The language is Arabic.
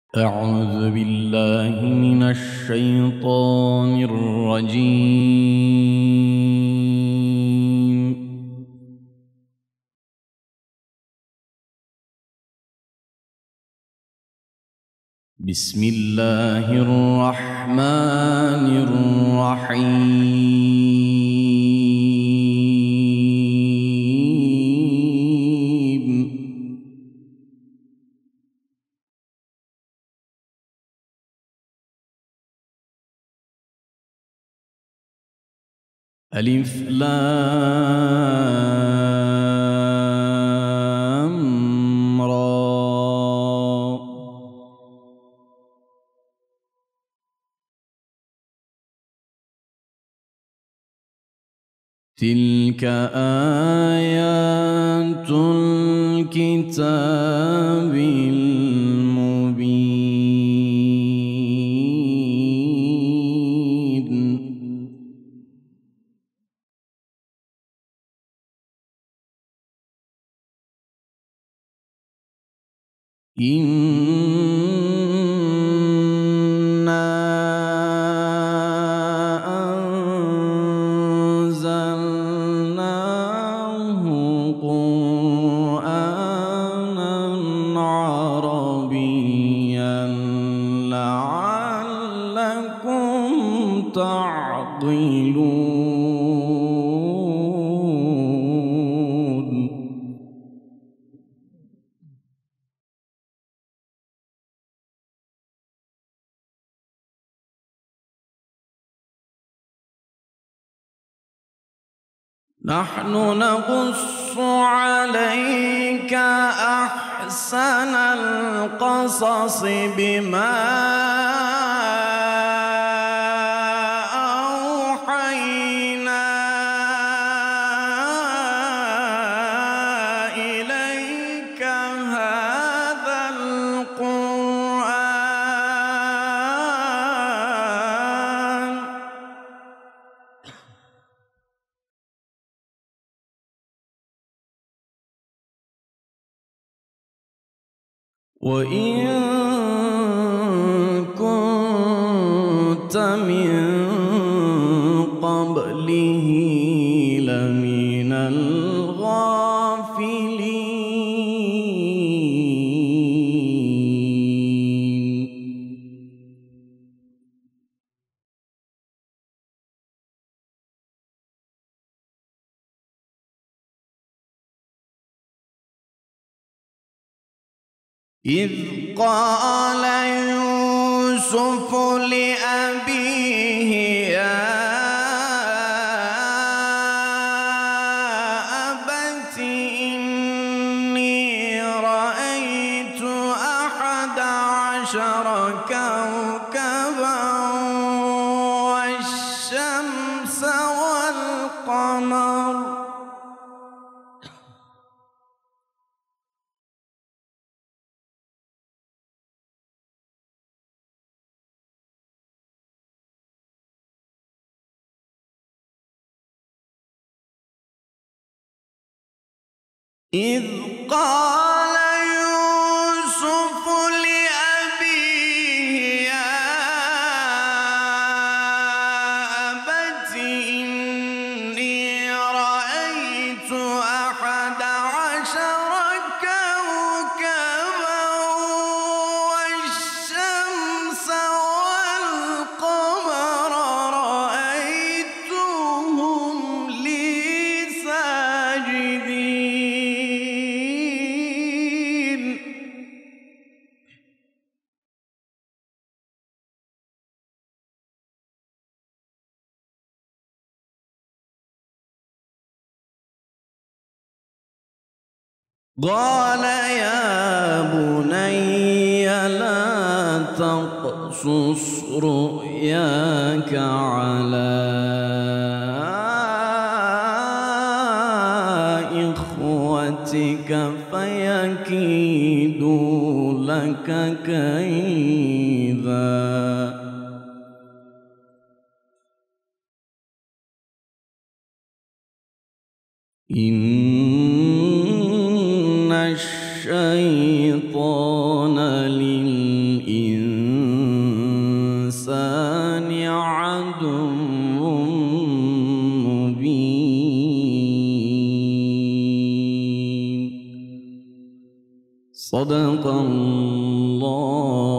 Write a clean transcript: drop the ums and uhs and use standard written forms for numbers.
أعوذ بالله من الشيطان الرجيم. بسم الله الرحمن الرحيم. ألف لام را. تلك آيات الكتاب المبين. إنا أنزلناه قرآنا عربيا لعلكم تعقلون. نحن نقص عليك أحسن القصص بما أوحينا إليك هذا القرآن وإن كنت من قبله لمن الغافلين. إذ قال يوسف لأبيه يا أبت إني رأيت 11 كوكبا والشمس والقمر إذ قال يوسف لأبيه يا أبت إني رأيت 11 كوكبا والشمس والقمر رأيتهم لي ساجدين. قال يا بني لا تقصص رؤياك على إخوتك فيكيدوا لك كيدا. إن الشيطان للإنسان صدق الله